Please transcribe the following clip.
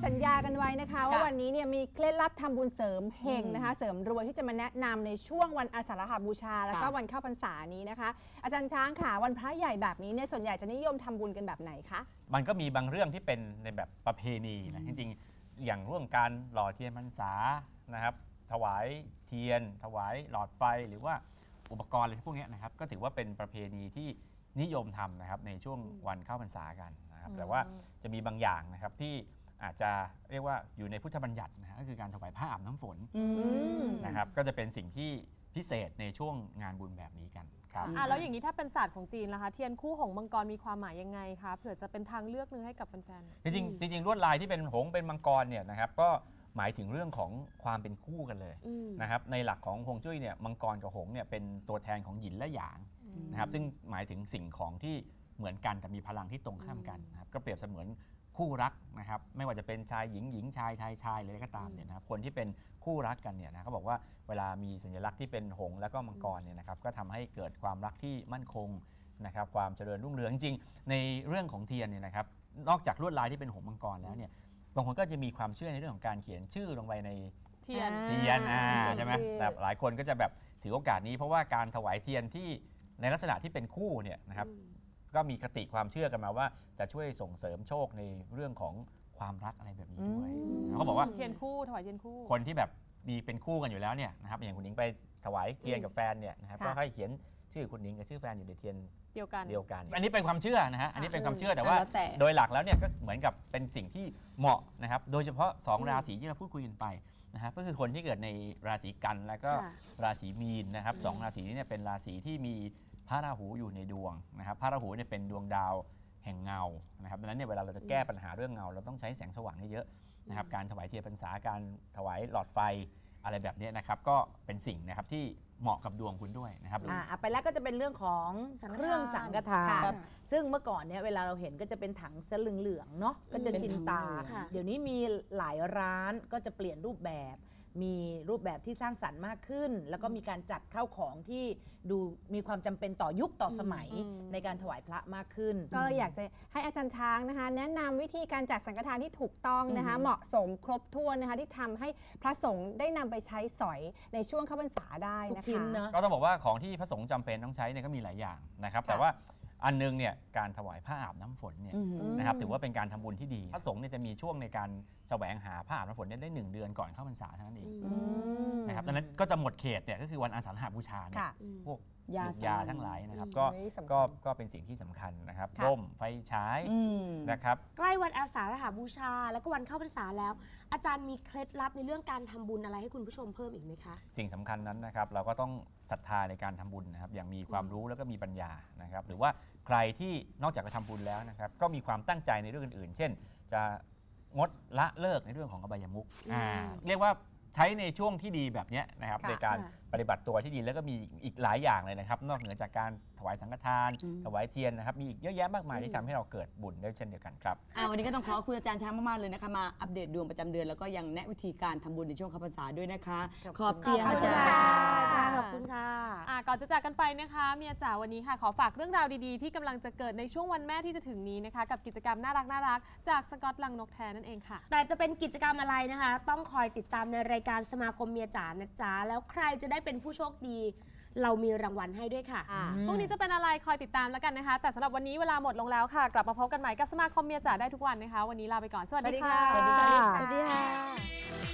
สัญญากันไว้นะคะว่าวันนี้เนี่ยมีเคล็ดลับทำบุญเสริมเฮงนะคะเสริมรวยที่จะมาแนะนำในช่วงวันอาสาฬหบูชาแล้วก็วันเข้าพรรษานี้นะคะอาจารย์ช้างค่ะวันพระใหญ่แบบนี้เนี่ยส่วนใหญ่จะนิยมทำบุญกันแบบไหนคะมันก็มีบางเรื่องที่เป็นในแบบประเพณีนะจริงๆอย่างเรื่องการหล่อเทียนพรรษานะครับถวายเทียนถวายหลอดไฟหรือว่าอุปกรณ์อะไรพวกนี้นะครับก็ถือว่าเป็นประเพณีที่นิยมทำนะครับในช่วงวันเข้าพรรษากันนะครับแต่ว่าจะมีบางอย่างนะครับที่อาจจะเรียกว่าอยู่ในพุทธบัญญัตินะฮะก็คือการถวายผ้าอาบน้ำฝนนะครับก็จะเป็นสิ่งที่พิเศษในช่วงงานบุญแบบนี้กันครับแล้วอย่างนี้ถ้าเป็นศาสตร์ของจีนล่ะคะเทียนคู่หงส์มังกรมีความหมายยังไงคะเผื่อจะเป็นทางเลือกนึงให้กับแฟนๆจริงลวดลายที่เป็นหงส์เป็นมังกรเนี่ยนะครับก็หมายถึงเรื่องของความเป็นคู่กันเลยนะครับในหลักของฮวงจุ้ยเนี่ยมังกรกับหงส์เนี่ยเป็นตัวแทนของหยินและหยางนะครับซึ่งหมายถึงสิ่งของที่เหมือนกันแต่มีพลังที่ตรงข้ามกันนะครับก็เปรียบเสมือนคู่รักนะครับไม่ว่าจะเป็นชายหญิงหญิงชายชายเลยก็ตามเนี่ยนะครับคนที่เป็นคู่รักกันเนี่ยนะเขาบอกว่าเวลามีสัญลักษณ์ที่เป็นหงส์แล้วก็มังกรเนี่ยนะครับก็ทำให้เกิดความรักที่มั่นคงนะครับความเจริญรุ่งเรืองจริงๆในเรื่องของเทียนเนี่ยนะครับนอกจากลวดลายที่เป็นหงส์มังกรแล้วเนี่ยบางคนก็จะมีความเชื่อในเรื่องของการเขียนชื่อลงไปในเทียนใช่ไหมแบบหลายคนก็จะแบบถือโอกาสนี้เพราะว่าการถวายเทียนที่ในลักษณะที่เป็นคู่เนี่ยนะครับก็มีคติความเชื่อกันมาว่าจะช่วยส่งเสริมโชคในเรื่องของความรักอะไรแบบนี้ด้วยเขาบอกว่าเทียนคู่ถวายเทียนคู่คนที่แบบมีเป็นคู่กันอยู่แล้วเนี่ยนะครับอย่างคุณหญิงไปถวายเทียนกับแฟนเนี่ยนะครับก็ให้เขียนชื่อคุณหญิงกับชื่อแฟนอยู่ในเทียนเดียวกันอันนี้เป็นความเชื่อนะฮะอันนี้เป็นความเชื่อแต่ว่าโดยหลักแล้วเนี่ยก็เหมือนกับเป็นสิ่งที่เหมาะนะครับโดยเฉพาะ2ราศีที่เราพูดคุยกันไปนะครับก็คือคนที่เกิดในราศีกันและก็ราศีมีนนะครับ2ราศีนี้เนี่ยเป็นราศีที่มีพระราหูอยู่ในดวงนะครับพระราหูเนี่ยเป็นดวงดาวแห่งเงานะครับดังนั้นเนี่ยเวลาเราจะแก้ปัญหาเรื่องเงาเราต้องใช้แสงสว่างเยอะๆนะครับการถวายเทียนพรรษาการถวายหลอดไฟอะไรแบบนี้นะครับก็เป็นสิ่งนะครับที่เหมาะกับดวงคุณด้วยนะครับไปแล้วก็จะเป็นเรื่องของเครื่องสังฆทานซึ่งเมื่อก่อนเนี่ยเวลาเราเห็นก็จะเป็นถังเส้นเหลืองๆเนาะก็จะชินตาเดี๋ยวนี้มีหลายร้านก็จะเปลี่ยนรูปแบบมีรูปแบบที่สร้างสรรค์มากขึ้นแล้วก็มีการจัดเข้าของที่ดูมีความจำเป็นต่อยุคต่อสมัยในการถวายพระมากขึ้นก็อยากจะให้อาจารย์ช้างนะคะแนะนำวิธีการจัดสังฆทานที่ถูกต้องนะคะเหมาะสมครบถ้วนนะคะที่ทำให้พระสงฆ์ได้นำไปใช้สอยในช่วงเข้าพรรษาได้นะคะก็ต้องบอกว่าของที่พระสงฆ์จำเป็นต้องใช้เนี่ยก็มีหลายอย่างนะครับแต่ว่าอันนึงเนี่ยการถวายผ้าอาบน้ำฝนเนี่ยนะครับถือว่าเป็นการทำบุญที่ดีพระสงฆ์เนี่ยจะมีช่วงในการแสวงหาผ้าอาบน้ำฝนได้1 เดือนก่อนเข้าพรรษาเท่านั้นเองนะครับดังนั้นก็จะหมดเขตเนี่ยก็คือวันอาสาฬหบูชาเนี่ยพวกยาทั้งหลายนะครับก็เป็นสิ่งที่สำคัญนะครับร่มไฟฉายนะครับใกล้วันอาสาฬหบูชาแล้วก็วันเข้าพรรษาแล้วอาจารย์มีเคล็ดลับในเรื่องการทำบุญอะไรให้คุณผู้ชมเพิ่มอีกไหมคะสิ่งสำคัญนั้นนะครับเราก็ต้องศรัทธาในการทำบุญนะครับอย่างมีความรู้แล้วก็มีปัญญานะครับหรือว่าใครที่นอกจากจะทำบุญแล้วนะครับก็มีความตั้งใจในเรื่องอื่นๆเช่นจะงดละเลิกในเรื่องของอบายมุขเรียกว่าใช้ในช่วงที่ดีแบบนี้นะครับในการปฏิบัติตัวที่ดีแล้วก็มีอีกหลายอย่างเลยนะครับนอกเหนือจากการถวายสังฆทานถวายเทียนนะครับมีอีกเยอะแยะมากมายที่ทำให้เราเกิดบุญได้เช่นเดียวกันครับวันนี้ก็ต้องขอบคุณอาจารย์ช้างมากๆเลยนะคะมาอัปเดตดวงประจำเดือนแล้วก็ยังแนะวิธีการทำบุญในช่วงเข้าพรรษาด้วยนะคะขอบคุณอาจารย์ขอบคุณค่ะก่อนจะจากกันไปนะคะเมียจ๋าวันนี้ค่ะขอฝากเรื่องราวดีๆที่กำลังจะเกิดในช่วงวันแม่ที่จะถึงนี้นะคะกับกิจกรรมน่ารักจากสกอตลังนกแท้นั่นเองค่ะแต่จะเป็นกิจกรรมอะไรนะคะต้องคอยติดตามในรายการสมาคมเมียจ๋านะจ๊ะแล้วใครจะได้เป็นผู้โชคดีเรามีรางวัลให้ด้วยค่ะพรุ่งนี้จะเป็นอะไรคอยติดตามแล้วกันนะคะแต่สำหรับวันนี้เวลาหมดลงแล้วค่ะกลับมาพบกันใหม่กับสมาคมเมียจ๋าได้ทุกวันนะคะวันนี้ลาไปก่อนสวัสดีค่ะสวัสดีค่ะ